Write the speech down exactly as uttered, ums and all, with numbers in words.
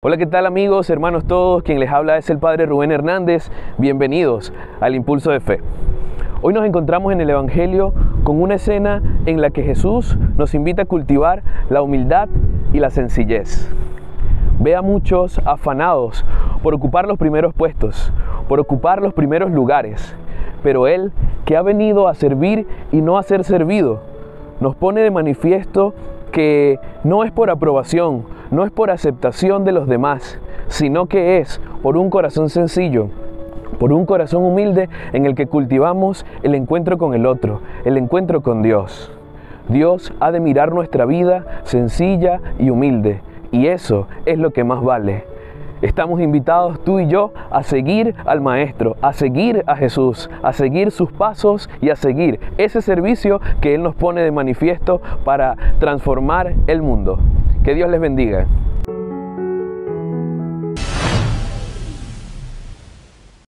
Hola, ¿qué tal amigos, hermanos todos? Quien les habla es el Padre Rubén Hernández. Bienvenidos al Impulso de Fe. Hoy nos encontramos en el Evangelio con una escena en la que Jesús nos invita a cultivar la humildad y la sencillez. Ve a muchos afanados por ocupar los primeros puestos, por ocupar los primeros lugares, pero Él, que ha venido a servir y no a ser servido, nos pone de manifiesto que no es por aprobación, no es por aceptación de los demás, sino que es por un corazón sencillo, por un corazón humilde en el que cultivamos el encuentro con el otro, el encuentro con Dios. Dios ha de mirar nuestra vida sencilla y humilde, y eso es lo que más vale. Estamos invitados tú y yo a seguir al Maestro, a seguir a Jesús, a seguir sus pasos y a seguir ese servicio que Él nos pone de manifiesto para transformar el mundo. Que Dios les bendiga.